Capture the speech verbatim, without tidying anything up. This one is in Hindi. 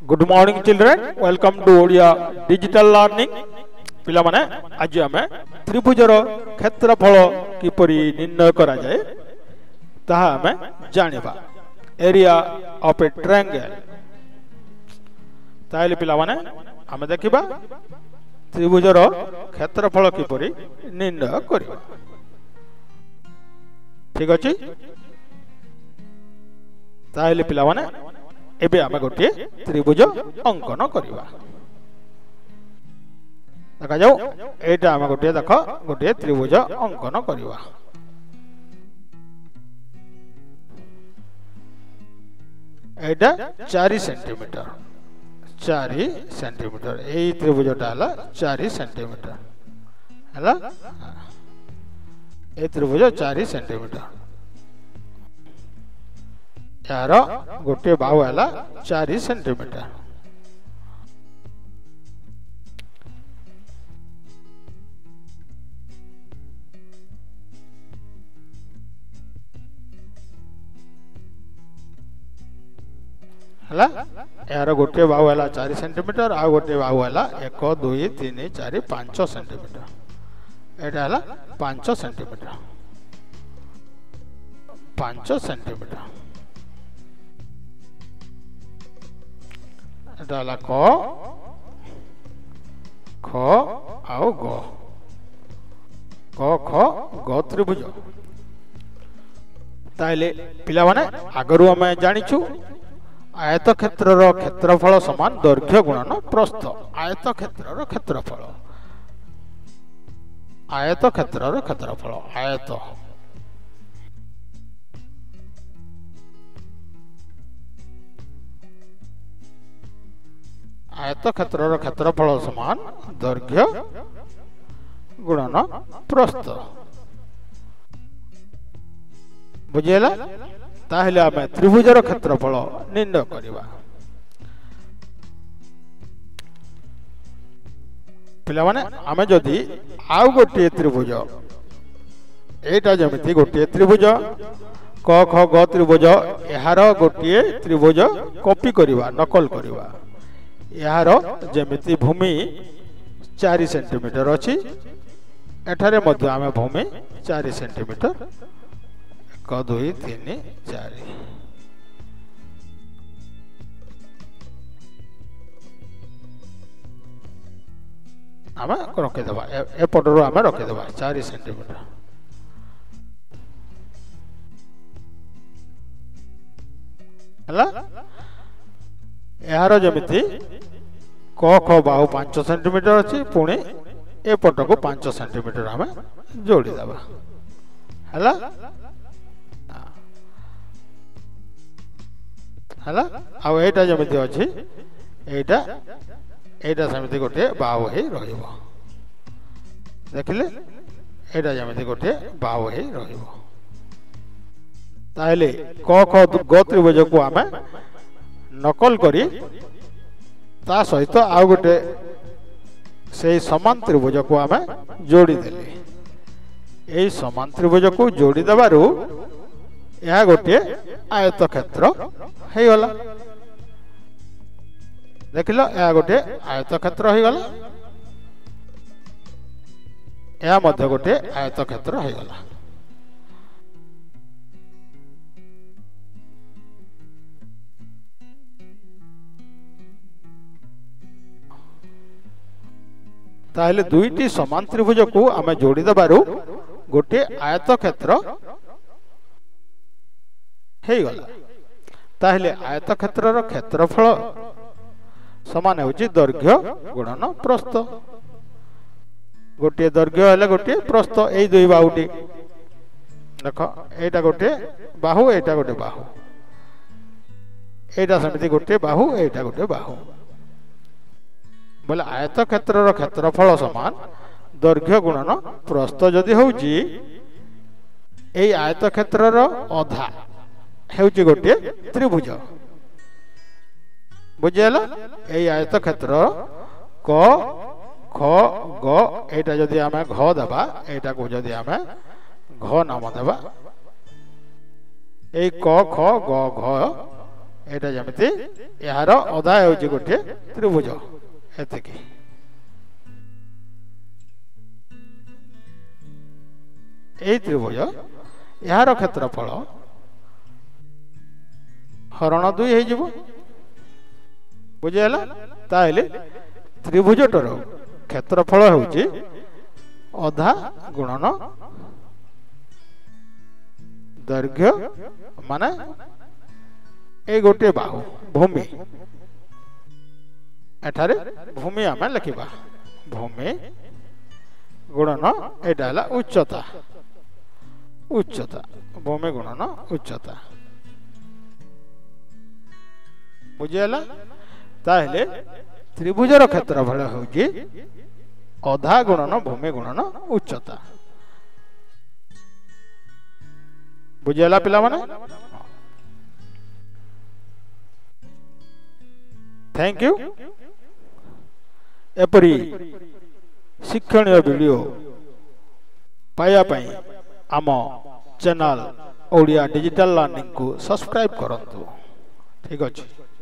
Good morning children welcome to Odia digital learning पिला माने आज आमे त्रिभुजर क्षेत्रफल किपरि निर्णय करा जाए ताहा आमे जानिबा एरिया ऑफ ए ट्रायंगल ताइले पिला माने आमे देखिबा त्रिभुजर क्षेत्रफल किपरि निर्णय करिबा ठीक अछि ताइले पिला माने एबे आमे गोटे त्रिभुज अंकन करिबा देखा जाओ एटा आमे गोटे देख गोटे त्रिभुज अंकन करिबा एटा चार सेंटीमीटर चार सेंटीमीटर एई त्रिभुजटा हला चार सेंटीमीटर हला ए त्रिभुज चार सेंटीमीटर यार गोटे बाहु है चार सेंटीमीटर यार गोटे बाहु है चार सेंटीमीटर आ गोटे बाहु है एक दुई तीन चार पांच सेंटीमीटर एटा है पांच सेंटीमीटर पांच सेंटीमीटर डाला क ख आओ ग क ख ग त्रिभुज ताइले पिला माने आगरु हम जानिछु आयत क्षेत्रर क्षेत्रफल समान दैर्घ्य गुणन प्रस्थ आयत क्षेत्रर क्षेत्रफल आयत क्षेत्रर क्षेत्रफल आयत आयत क्षेत्रर क्षेत्रफल समान दैर्घ्य गुणन प्रस्थ बुझेला ताहले आमे त्रिभुजर क्षेत्रफल निर्णय करिबा पिला माने आमे जदी आउ गोटे त्रिभुज एटा जमिति गोटे त्रिभुज क ख ग त्रिभुज एहार गोटे त्रिभुज कॉपी करिबा नकल करिबा यार जमिति भूमि चार सेंटीमीटर अच्छी एठारे मध्य आमे भूमि चार सेंटीमीटर एक दुई तीन चार आमे रखिदेबा एपटर आमे रखिदेबा चार सेंटीमीटर हला यार जमिति क ख बाहु पांच सेंटीमीटर अच्छी पुणी ए पट को पांच सेंटीमीटर आम जोड़ी दबा हला हला आउ एटा जमिति अछि एटा एटा समिति गोटे बाहु हे रहिबो देखिले एटा जमिति गोटे बाहु हे रहिबो ताहले क ख ग त्रिभुज को आमे नकल करी ता सहित आउ गोटे से समान त्रिभुज को आमे जोड़ी देले एई समान त्रिभुज को जोड़ी देबारु यह गोटे आयत क्षेत्र हे गला देखिलो यह गोटे आयत क्षेत्र हे गला यह मध्य गोटे आयत क्षेत्र हे गला ताहले दुईटी समान त्रिभुज को आमे जोड़ी दबारु गोटे आयत क्षेत्र हे गला ताहले आयत क्षेत्रर क्षेत्रफल समान होची दैर्घ्य गुणन प्रस्थ गोटे दैर्घ्य हेले गोटे प्रस्थ एई दुई बाहुटी देखो एटा गोटे बाहु एटा गोटे बाहु एटा समिति गोटे बाहु एटा गोटे बाहु बोले आयत क्षेत्रर क्षेत्रफल समान दैर्घ्य गुणन प्रस्थ जदि होउची एई आयत क्षेत्रर अधा हेउची गोटे त्रिभुज बुझेला एई आयत क्षेत्र क ख ग एटा जदि आमे घ दबा एटा को जदि आमे घ नाम दबा एई क ख ग घ एटा जमिति यार अधा होची गोटे त्रिभुज एतिकी ए त्रिभुज यार क्षेत्रफल हरण दुई हो जिवो बुझेला ताइले त्रिभुजटर क्षेत्रफल होची अधा गुणन दैर्घ्य माने ए गोटे बाहु भूमि एठारे भूमि आमे लिखिबा भूमि गुणन एटा हला उच्चता उच्चता भूमि गुणन उच्चता बुझेला ताहले त्रिभुजर क्षेत्रफल होची अधा गुणन भूमि गुणन उच्चता बुझेला पिला माने थैंक यू एपरी शिक्षणीय वीडियो पाया पई आम चैनल ओडिया डिजिटल लर्निंग को सब्सक्राइब करंतु ठीक अछि।